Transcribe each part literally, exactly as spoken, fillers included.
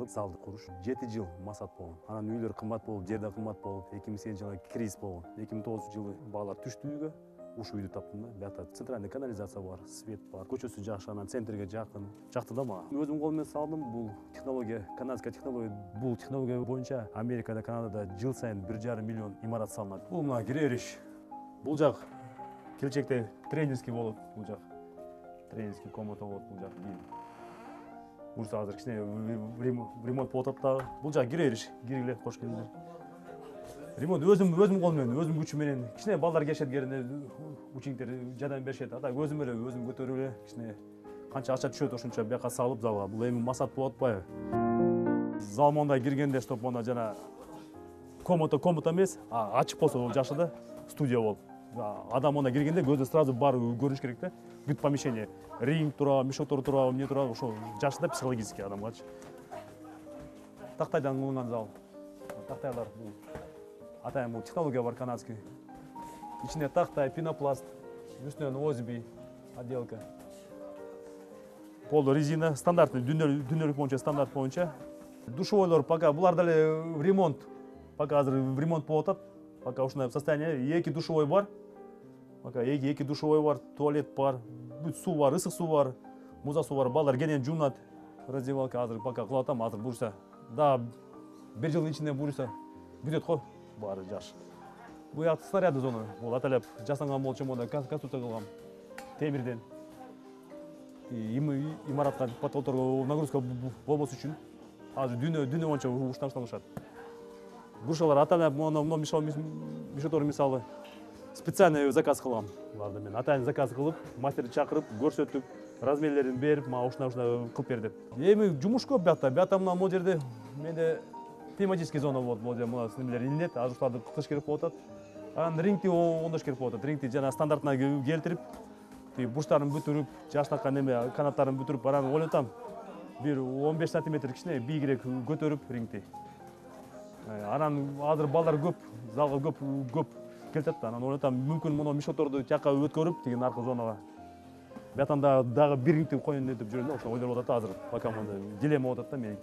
залды куруш. жети жыл масат болгон. Анан үйлөр кымбат болуп, жер да кымбат болуп, эки миң сегизинчи жылы кризис болгон. эки миң тогузунчу жылы баалар түштү үйгө. Ушу үйдү таптым да. Бuyакта центральный канализация бар, свет бар. Көчөсү жакшы, анан центрге жакын. Жакты да мага. Өзүм кол менен салдым. Бул технология, канадский технология. Бул технология боюнча Америкада, Канадада жыл сайын бир жарым миллион имарат салынат. Бул мына кирериш. Бул жак келечекте тренерский болот. Бул жак тренерский комната болот. Бул жак Бурса азыр кичине ремонт болуп атат дагы. Бул жак кирериш. Киргиле, кош келиңер. Ремонт өзүм өзүм кол менен, өзүм күчү менен. Кичине балдар кешет керине, учениктер жардам беришет. Ата өзүм эле өзүм көтөрүп эле кичине канча акча түшөт ошончо бияка салып залга. Бул эми масат болуп атпайбы? Зал монда киргенде, чтоб монда жана комната комната эмес, ачык болсо жакшы да, студия болуп. Адам монда киргенде көзү сразу бар көрүнүш керек да. Бүт помещение, ринг турабы, мешоктор турабы, эмне турабы, ошо жакшы да психологически адамгачы. Тактайдан кылынган зал. Тактайлар бул атайын бул технология бар канадский. Ичинде тактай, пенопласт, үстүнөн ОСБ отделка. Пол резина, стандартный, дүнөлүк боюнча, стандарт боюнча. Душевойлор пока булар деле в ремонт. Пока азыр в ремонт болуп атат. Пока ушундай состояние. Эки душевой бар. Пока эки эки душевой бар, туалет бар, бүт суу бар, ысык суу бар, муза суу бар. Балдар кенен жуунат. Раздевалка азыр пока кылып атам, азыр буюрса. Да, бир жылдын ичинде буюрса бүтөт го. Бары жаш. Бу як снаряды зона. Бул аталап жасанган болчу монда конструкция кылган. Темирден. Имаратка потолторго нагрузка болбос үчүн азыр дүнө дүнө боюнча ушташталышат. Буршалар аталап мону мешотор мисалы специальный заказ кылгам. Буларды мен атайын заказ кылып, мастерди чакырып, көрсөтүп, размерлерин берип, мага ушундай-ушундай кылып бер деп. Эми жумуш көп бuyakta. Бuyakta мына могу жерде менде тематический зона болот. Могу жерде мына немелер илинет, азыр ушуларды кылыш керек болуп атат. Анан рингти оңдош керек болуп атат. Рингти жана стандартына келтирип, бурчтарын бүтүрүп, жаштакка неме канаттарын бүтүрүп, анан ойлотам. Бир он беш сантиметр кичине бийигирээк көтөрүп рингти. Анан азыр балдар көп, залга көп көп келтет. Анан ойлотам, мүмкүн муну мешотторду жакка өткөрүп, деген аркы зонага. Бuyактан да дагы бир рингти коюн деп жүрөм да, ошо ойлоп атат азыр. Пока монда дилемма болуп атат да меники.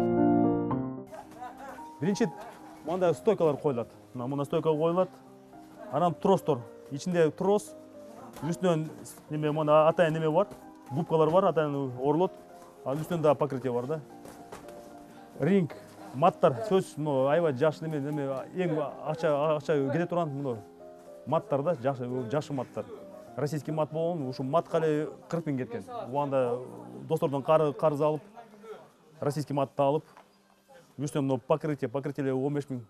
Биринчи монда стойкалар коюлат. Мына мына стойка коюлат. Анан тростор, ичинде трос, үстүнөн неме мына атайын неме бар, губкалар бар, атайын орулот. Анын үстүнөн да покрытие бар да. Ринг, маттар, сөз, мына аябай жакшы неме, неме эң акча акча кете турган мына маттар да, жакшы жакшы маттар. Российский мат болгон, ушу матка эле кырк миң кеткен. Буанда достордон карыз алып, российский матты алып, үстүнөн мына покрытие, покрытие эле он беш миң.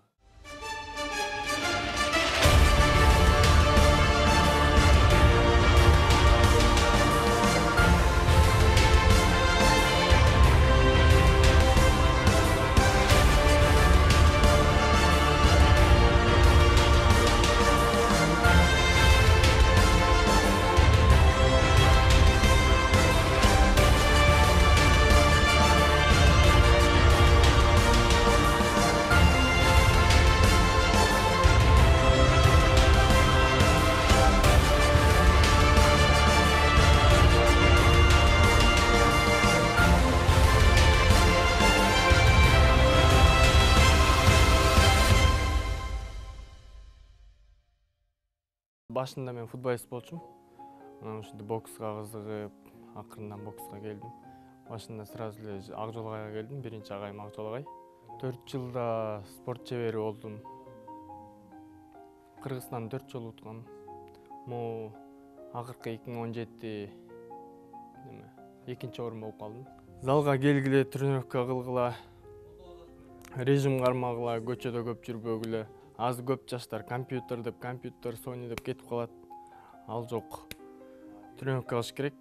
Башында мен футболист болчумун. Анан ушинтип бокска кызыгып, акырындан бокска келдим. Башында сразу эле Ак Жолгайга келдим, биринчи агайым Ак Жолгай. төрт жылда спорт чебери болдум. Кыргызстан төрт жолу уткам. Могу акыркы эки миң он жети неме экинчи орун болуп калдым. Залга келгиле, тренировка кылгыла, режим кармагыла, көчөдө көп жүрбөгүлө. Аз көп жаштар компьютер деп, компьютер, Sony деп кетип калат. Ал жок. Тренировка кылыш керек.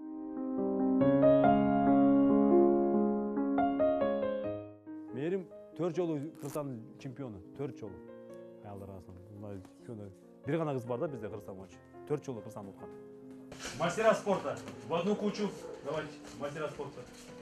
Мерим төрт жолу Кыргызстан чемпиону, төрт жолу. Аялдар арасынан. Бир гана кыз бар да бизде Кыргызстан боюнча. төрт жолу Кыргызстан уткан. Мастера спорта. В одну кучу. Давайте, мастера спорта.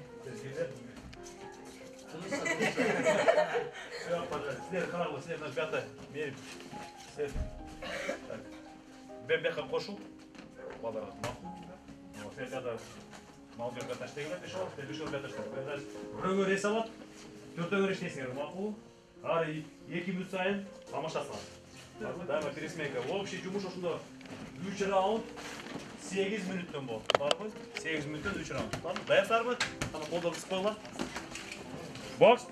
Все, пожалуйста. Силер карагыла, силер наш бята мерип. Силер. Так. Бен бяка кошу. Балдар макул. Вот, силер бята мал жерге таштай келет, беш алып, беш алып таштай. Бирөңө рес алып, төртөңө рес несиңер макул. Ары эки мүнөт сайын тамашасыңар. Дайыма пересменка. Общий жумуш ошондо үч раунд сегиз мүнөттөн болот. Барбы? сегиз мүнөттөн үч раунд. Тамам. Даярсыздарбы? Ана колдорду сыпкыла. Бокс.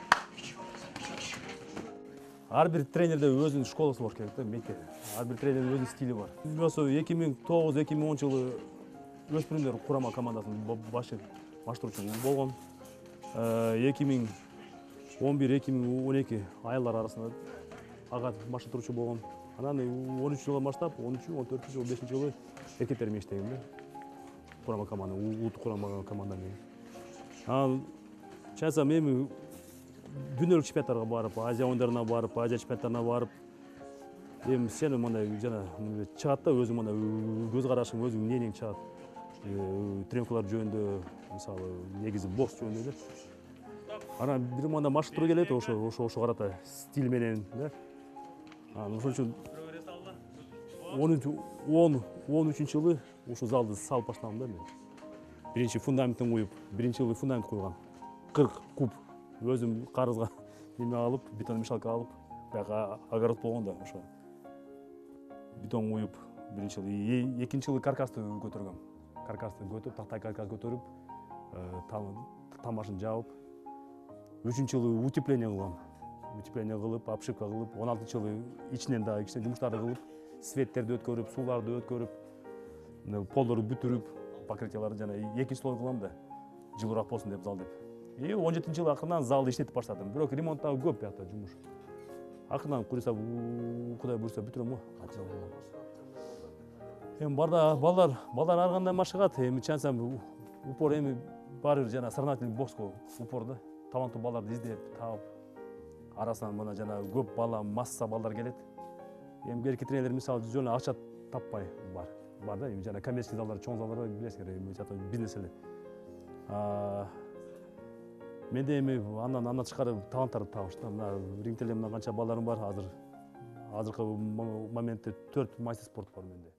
Ар бир тренерде өзүнүн школасы бар керек да, мектеп. Ар бир тренердин өзүнүн стили бар. Ошо эки миң тогуз эки миң он жылы өспүрүмдөр курама командасынын башы баштыруучу болгон. эки миң он бир эки миң он эки айылдар арасында ага баштыруучу болгон. Анан он үч жылдан баштап он үч он төрт он беш жылы эркектер менен иштегем да. Курама команда, улуттук курама команда менен. Анан чансам эми дүйнөлүк чемпионаттарга барып, Азия оюндарына барып, Азия чемпионаттарына барып, эми сен мындай жана чыгат да, өзүң мындай көз карашың, өзүң эмнең чыгат. Тренировкалар жөнүндө, мисалы, негизи бокс жөнүндө да. Анан бир мында машыктыруу келет, ошо ошо ошо карата стиль менен да. Анан ошон үчүн он үчүнчү жылы ушул залды салып баштадым да мен. Биринчи фундаментин куюп, биринчи жылы фундамент куйган. кырк куб өзүм карызга неме алып, бетон мешалка алып, баягы огород болгондо ошо бетон куюп, биринчи жылы, экинчи жылы каркасты көтөргөм. Каркасты көтөрүп, тактай каркас көтөрүп, тамашын жабып, үчүнчү жылы утепление кылгам. Утепление кылып, обшивка кылып, он алтынчы жылы ичинен да кичине жумуштарды кылып, светтерди өткөрүп, сууларды өткөрүп, полдорду бүтүрүп, покрытияларды жана экинчи слой кылам да, жылуураак болсун деп зал деп. И он жетинчи жылы акырынан залды иштетип баштадым. Бирок ремонттагы көп биякта жумуш. Акырынан курса, Кудай буйрса бүтүрөм го. Эми барда балдар, балдар ар кандай машыгат. Эми чансам упор эми баары бир жана соревновательный бокско упор да. Таланттуу балдарды издеп, таап, арасынан мына жана көп бала, масса балдар келет. Эми керки тренер мисалы жөн акча таппай бар. Бар да, эми жана коммерческий залдар, чоң залдар билесиңер, эми жата бизнес эле. Менде эми андан андан тышкары таланттарды табыш да. Мына рингте эле мына канча балдарым бар азыр. Азыркы моментте төрт мастер спорт бар менде.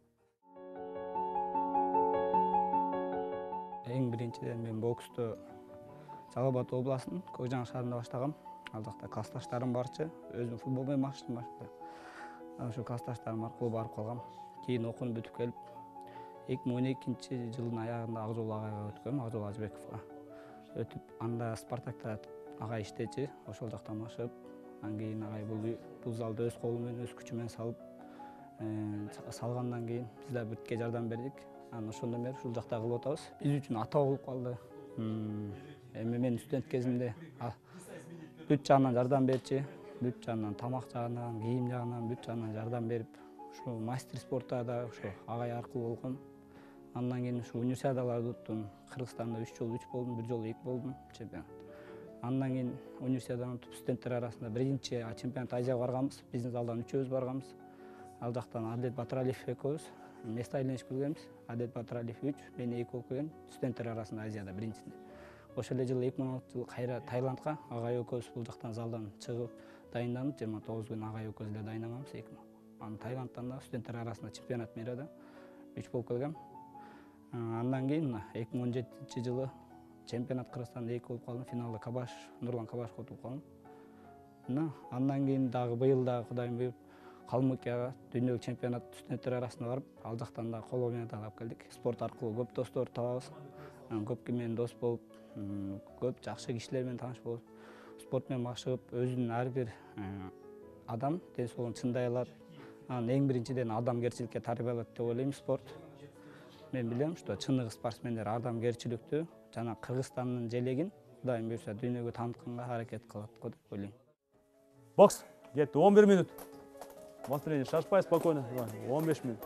Эң биринчиден мен боксту Жалал Абад областынын Көк Жаңы шаарында баштагам. Ал жакта классташтарым барчы, өзүм футбол менен машыктым. Ошо классташтарым аркылуу барып калгам. Кийин окууну бүтүп келип, эки миң он экинчи жылдын аягында Акжол агайга өткөм, Акжол Ажыбековго. Өтүп, анда Спартакта агай иштечи, ошол жакта машыгып, андан кийин агай бул бул залды өз колу менен, өз күчү менен салып, салгандан кийин биз да бирге жардам бердик. Анан ошондон бери ушул жакта кылып атабыз. Биз үчүн атоо болуп калды. Эми мен студент кезимде бүт жагынан жардам берчи, бүт жагынан тамак жагынан, кийим жагынан, бүт жагынан жардам берип, ушу мастер спортта да ушу агай аркылуу болгон. Андан кийин ушу универсиадаларды уттум. Кыргызстанда үч жолу үч болдум, бир жолу эки болдум чемпион. Андан кийин универсиаданы утуп студенттер арасында биринчи чемпионат Азияга барганбыз. Биздин залдан үчөөбүз барганбыз. Ал жактан Адет Батыралиев экөөбүз место айланышып келгенбиз. Адет Батыралиев үч, мен эки болуп келген. Студенттер арасында Азияда биринчисинде. Ошол эле жылы эки миң он алтынчы жылы кайра Таиландга агай экөөбүз бул жактан залдан чыгып дайынданып, жыйырма тогуз күн агай экөөбүз эле дайынданганбыз эки миң. Анан Таиландтан да студенттер арасында чемпионат мирада үч болуп келгем. Андан кийин эки миң он жетинчи жылы чемпионат Кыргызстанда эки болуп калдым. Финалда Кабаш, Нурлан Кабашко утуп калдым. Мына андан кийин дагы быйыл да Кудайым буйруп Калмыкияга дүйнөлүк чемпионат студенттер арасында барып, ал жактан да коло медаль алып келдик. Спорт аркылуу көп достор табабыз. Көп менен дос болуп, көп жакшы кишилер менен тааныш болуп, спорт менен машыгып, өзүнүн ар бир адам ден соолугун чындай алат. Анан эң биринчиден адамгерчиликке тарбиялат деп ойлойм спорт. Мен билем, что чыныгы спортсмендер адамгерчиликтүү жана Кыргызстандын желегин Кудайым буйрса дүйнөгө таанытканга аракет кылат го деп ойлойм. Бокс, кетти он бир мүнөт. Мастер, шашпай, спокойно. он беш мүнөт.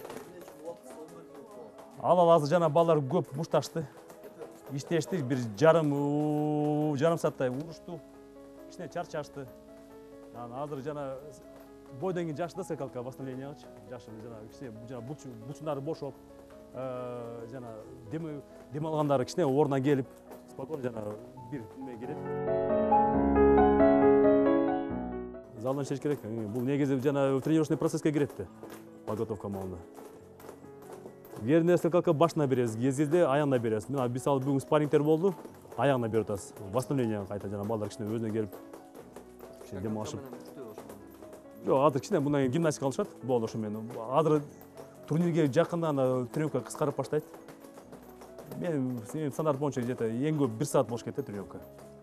Ал азыр жана балдар көп мушташты. Иштешти, бир жарым жарым сааттай урушту. Кичине чарчашты. Азыр жана бойдон кийин жакшы да скакалка восстановлениягачы. Жакшы жана кичине жана булчундары бошоп, жана дем алгандары кичине ордуна келип, спокойно жана бир неме келет. Залдан чечиш керек. Бул негизи жана тренировочный процесске кирет да. Подготовка маалында. верный скакалка башына бересиз, кез кезде аягына бересиз. Мына мисалы бүгүн спаррингтер болду, аягына берип атасыз. Восстановление кайта жана балдар кичине өзүнө келип кичине дем алышып. Жок, азыр кичине мындан кийин гимнастика кылышат. Болду ошо менен. Азыр турнирге жакында ана тренировка кыскарып баштайт. Мен стандарт боюнча где-то эң көп бир саат болуш керек тренировка.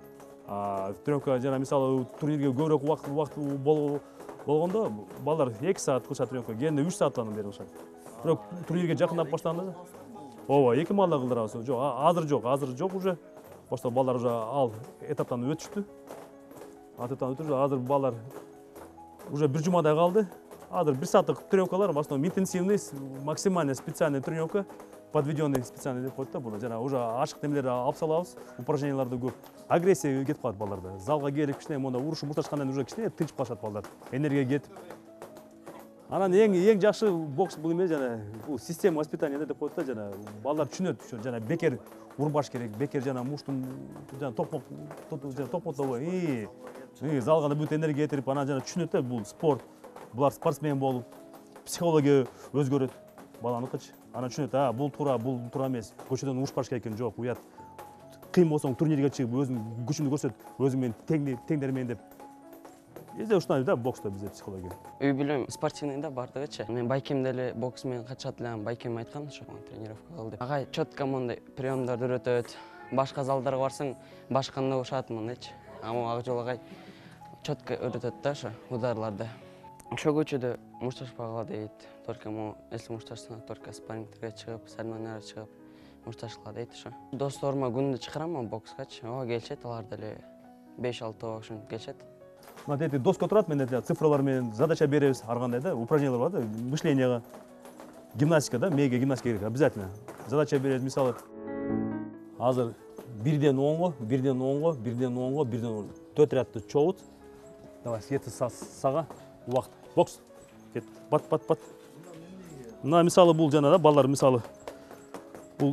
А тренировка жана мисалы турнирге көбүрөөк убакыт убакыт болгондо балдар эки саат кылышат тренировка, кээде үч сааттан бери кылышат. Бирок турнирге жакындап баштаганда ооба эки маалда кылдырабыз. Жок, азыр жок, азыр жок уже. Башта балдар уже ал этаптан өтүштү. Атаптан өтүп, азыр балдар уже бир жумадай калды. Азыр бир сааттык тренировкалар, в основном интенсивный, максимально специальный тренировка, подведенный специальный деп коет да, буну жана уже ашык немелерди алып салабыз, упражненияларды көп. Агрессия кетип калат балдарда. Залга келип кичине монда урушуп мушташкандан уже кичине тынчып калышат балдар. Энергия кетип. Анан эң эң жакшы бокс бул эме жана бул система воспитания деп коет да, жана балдар түшүнөт, жана бекер урбаш керек, бекер жана муштун жана токмок жана токмоттобой. И залга бүт энергия кетирип, анан жана түшүнөт да, бул спорт. Булар спортсмен болуп, психология өзгөрөт баланыкычы. Анан түшүнөт, а бул туура, бул туура эмес. Көчөдөн урушпаш керек экен, жок, уят. Кыйын болсоң турнирге чыгып, өзүңдүн күчүңдү көрсөт, өзүң менен теңдер менен деп. Эзе ушундай да бокста бизде психология. Үй билем спортивный да бардыгычы. Мен байкем деле бокс менен катышат элем, байкем айткан ошо тренировка кыл деп. Агай четко мондай приемдарды үйрөтөт. Башка залдарга барсаң, башканда ушат мондайчы. Ама ак жол агай четко үйрөтөт да ошо ударларды. Ошо көчөдө мушташпагыла дейт. Только мо если мушташсаң, только спаррингтерге чыгып, соревнованияга чыгып мушташкыла дейт ошо. Досторума күндө чыгарам бокскачы. Ага келишет, алар деле беш алты ошентип келишет. Мына эти доска турат, мен эти цифралар менен задача беребиз, ар кандай да, упражнениялар бар да, мышленияга, гимнастика да, мээге гимнастика керек обязательно. Задача беребиз, мисалы азыр бирден онго, бирден онго, бирден онго, бирден онго төрт рядты чобут. Давай, свети сага, убакыт. Бокс. Кет, бат, бат, бат. Мына мисалы бул жана да, балдар мисалы бул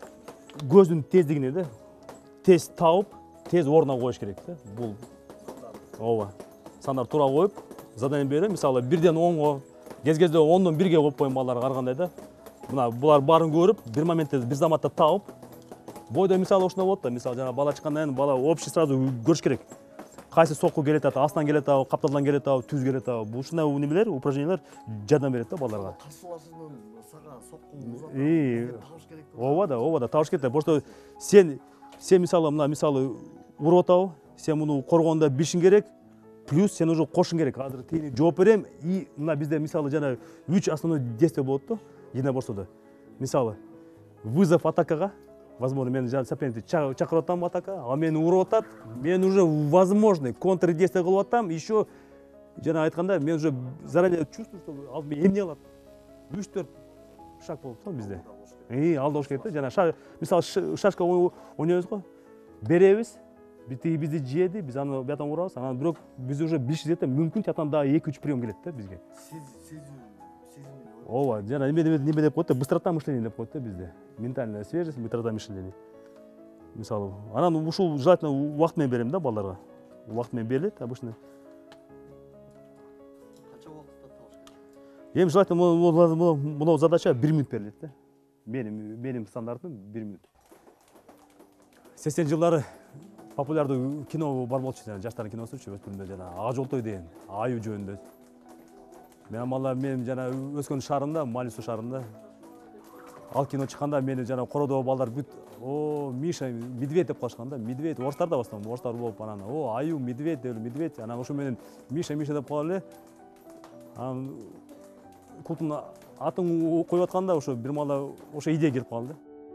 көздүн тездигине да, тез тауып, тез ордуна коюш керек да. Бул ооба. Сандар туура коюп, задание берем, мисалы бирден онго, кез-кезде ондон бирге коюп коюм балдарга ар кандай да. Мына булар баарын көрүп, бир моментте бир заматта таап, бойдо мисалы ушундай болот да, мисалы жана бала чыккандан кийин бала общий сразу көрүш керек. Кайсы сокку келет ата, астан келет ата, капталдан келет ата, түз келет ата. Бул ушундай немелер, упражнениялар жардам берет да балдарга. Каршылашынан сага соккун табыш керек. Ооба да, ооба да, табыш керек. Просто сен сен мисалы мына мисалы уруп атабы, сен муну коргондо билишиң керек. Плюс сен уже кошуң керек. Азыр тегине жооп берем и мына бизде мисалы жана үч основной действие болот да, единоборстводо. Мисалы вызов атакага, возможно, мен жана соперникти чакырып атам атака, а мени уруп атат, мен уже возможный контрдействие кылып атам, еще жана айтканда мен уже заранее чувствую, что ал мени эмне алат. үч төрт шаг болуп да бизде. И алда болуш керек да, жана мисалы шашка ойнойбуз го. Беребиз, бити бизди жеди, биз аны бияктан урабыз, анан бирок биз уже билишибиз да, мүмкүн тияктан дагы эки үч прием келет да бизге. Ооба, жана эме деп неме деп коет да, быстрота мышления деп коет да бизде. Ментальная свежесть, быстрота мышления. Мисалы, анан ушул желательно убакыт менен берем да балдарга. Убакыт менен берилет обычно. Канча убакытта табыш керек? Эми желательно мына задача бир минут берилет да. Менин менин стандартым бир минут. сексен жылдары популярдуу кино бар болчу, жана жаштардын киносучу өспүрүмдөр жана Ага жолтой деген аюу жөнүндө. Мен амала мен жана өскөн шаарымда, Малису шаарында ал кино чыкканда мени жана кородо балдар бүт о Миша медведь деп калышкан да, медведь орустар да в основном, орустар болуп анан о аюу медведь деп медведь, анан ошо менен Миша Миша деп калып эле. Анан клубтун атын коюп атканда ошо бир мала ошо идея келип калды.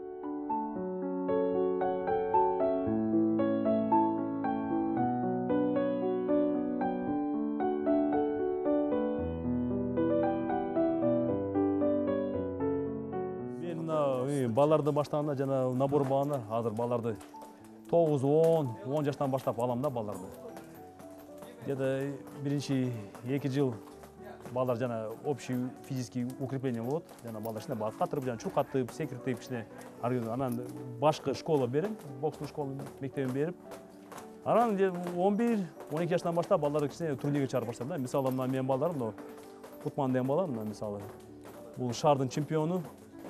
Баларды баштаганда жана набор багында азыр баларды тогуз он он жаштан баштап алам да баларды. Где-то биринчи эки жыл балдар жана общий физический укрепление болот. Жана балдар кичине бак катырып, жана чуркатып, секиртип кичине. Анан башкы школа берем, бокстун школа мектебин берип. Анан он бир он эки жаштан баштап балдарды кичине турнирге чыгарып баштадым да. Мисалы мына менин балдарым, мына Кутман деген бала, мына мисалы бул шаардын чемпиону.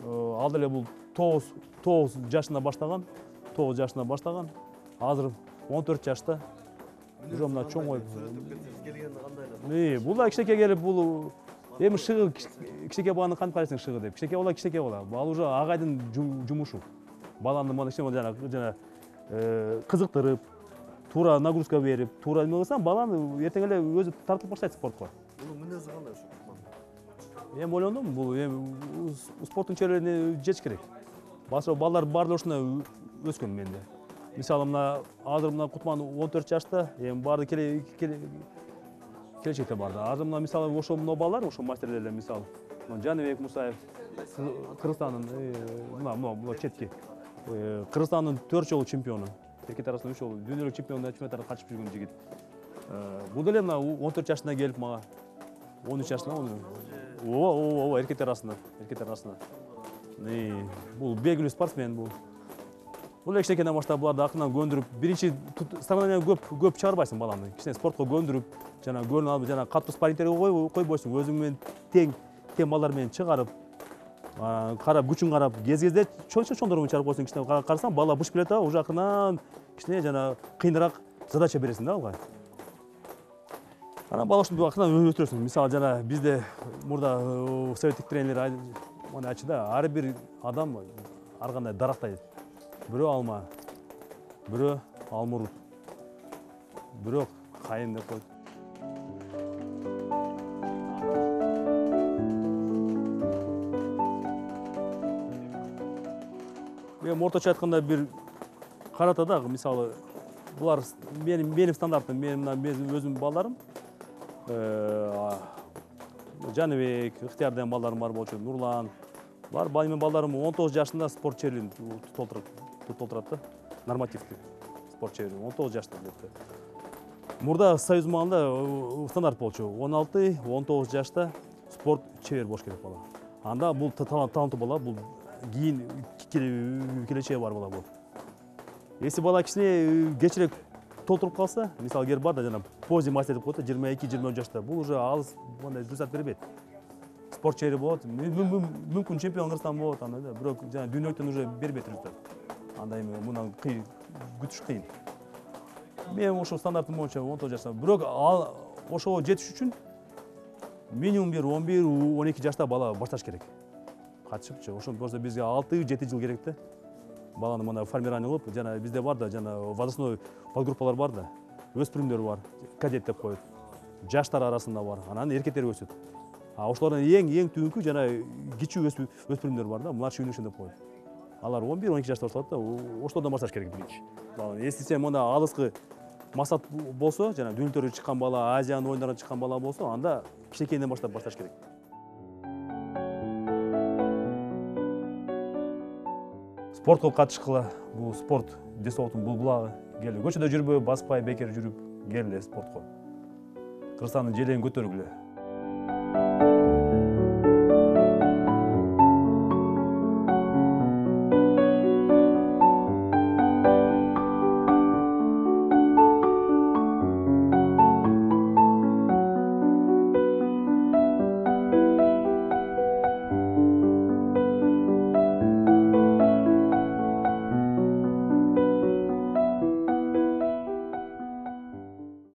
ал эле бул тогуз тогуз жашында баштаган тогуз жашында баштаган азыр он төрт жашта уже мына чоңоюп келгенде кандай бул да кичинекей келип бул эми шыгы кичинекей баланы кантип карайсың шыгы деп кичинекей бала кичинекей бала ал уже агайдын жумушу баланы мына кичине жана жана кызыктырып туура нагрузка берип туура эме кылсаң баланы эртең эле өзү тартылып баштайт спортко. Бунун мүнөзү кандай ушу? Эми ойлондум бул эми спорттун чеберлерине жетиш керек. Башка балдар баары ушуна өскөн менде. Мисалы мына азыр мына Кутман он төрт жашта, эми баары келе келечекте барды. Азыр мына мисалы ошо мына балдар, ошо мастерлер мисалы. Жаныбек Мусаев, Кыргызстандын мына мына четки. Кыргызстандын төрт жолу чемпиону. Эркектер арасында үч жолу дүйнөлүк чемпиондук чемпионаттарга катышып жүргөн жигит. Бул деле мына он төрт жашына келип мага он үч жашына ооба ооба ооба эркектер арасында эркектер арасында бул белгилүү спортсмен бул бул кичинекейден баштап буларды акырынан көндүрүп биринчи соревнования көп көп чыгарбайсың баланы кичине спортко көндүрүп жана көңүл алып жана катуу спаррингтерге койбойсуң өзүң менен тең тең балдар менен чыгарып карап күчүн карап кез кезде чоң чоңдор менен чыгарып койсоң кичине карасаң бала бышып келет да уже акырынан кичине жана кыйыныраак задача бересиң да алга анан бала ушинтип акырынан өтүрөсүң мисалы жана бизде мурда советтик тренер айтчу да ар бир адам ар кандай дарактай бирөө алма бирөө алмурут бирөө кайын деп койду. Эми орточо айтканда бир карата да мисалы булар менин менин стандартым менин мына өзүмдүн балдарым Жаныбек, ыктыяр деген балдарым бар болчу, Нурлан. Булар менин балдарым он тогуз жашында спорт чеберин толтурат да. Нормативдик спорт чеберин он тогуз жашта деп. Мурда союз маалында стандарт болчу. он алты он тогуз жашта спорт чебер болуш керек бала. Анда бул таланттуу бала, бул кийин келечеги бар бала бул. Если бала кичине кечирээк толтуруп калса, мисалы кер бар да жана поздний мастер деп коет жыйырма эки жыйырма үч жашта. Бул уже алыс мындай результат бербейт. Спорт чебери болот, мүмкүн чемпион Кыргызстан болот, андай да, бирок жана дүйнөлүктөн уже бербейт результат. Андай эми мындан күтүш кыйын. Мен ошо стандартым боюнча он тогуз жашта. Бирок ал ошого жетиш үчүн минимум бир он бир он эки жашта бала башташ керек. Катышыпчы. Ошондо болсо бизге алты жети жыл керек да. Баланы мына формирование кылып, жана бизде бар да, жана возрастной подгруппалар бар да. Өспүрүмдөр бар, кадет деп коет. Жаштар арасында бар, анан эркектер өсөт. А ошолордун эң эң түбүнкү жана кичүү өспүрүмдөр бар да, младший юноша деп коет. Алар он бир он эки жашта башталат да, ошолордон башташ керек биринчи. Если сен мына алыскы максат болсо, жана дүйнөлүктөргө чыккан бала, Азиянын оюндарына чыккан бала болсо, анда кичинекейден баштап башташ керек. Спортко катышкыла, бул спорт десоотун бул булагы. Келе көчөдө жүрбөй, баспай, бекер жүрүп, келе спортко. Кыргызстандын желегин көтөргүлө.